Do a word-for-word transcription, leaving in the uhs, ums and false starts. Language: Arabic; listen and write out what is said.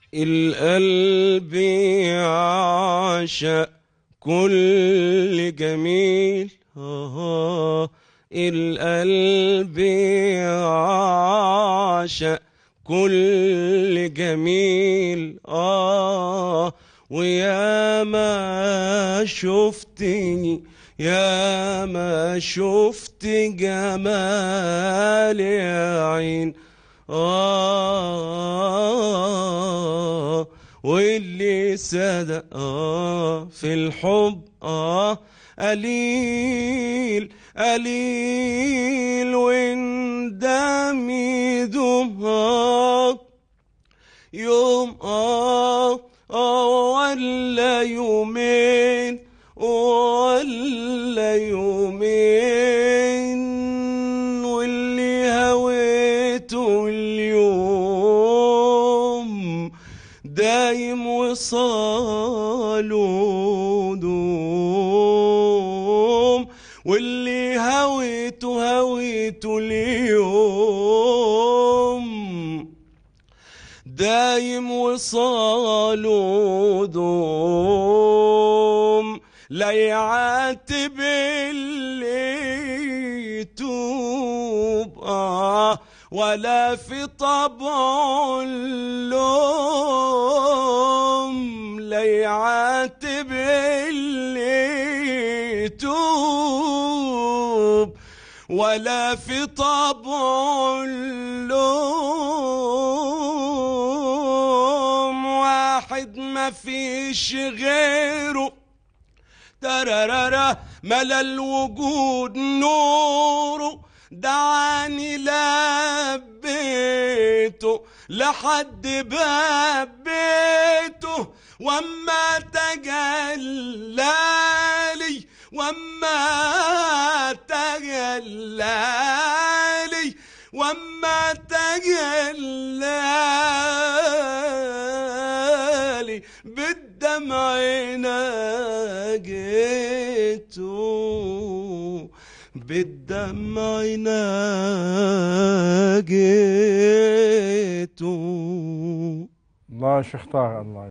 القلب يعشق كل جميل، آه القلب يعشق كل جميل، آه ويا ما شفتني يا ما شفت جمال يا عين، آه واللي صدق آه في الحب آه قليل قليل، وندم يدوم آه يوم آه آه ولا يومين ولا يومين، واللي هويته اليوم دايم وصاله دوم، واللي هويته هويته اليوم دايم وصاله دوم، لا يعاتب اللي يتوب آه ولا في طبعه اللوم، لا يعاتب اللي يتوب ولا في طبعه اللوم، واحد ما فيش غيره ترارارا ملا الوجود نوره، دعاني لبيته لحد باب بيته، واما تجلالي واما تجلالي واما تجلالي بالدمع ناجيته، بالدمع ناجيته. الله شيخ طه الله.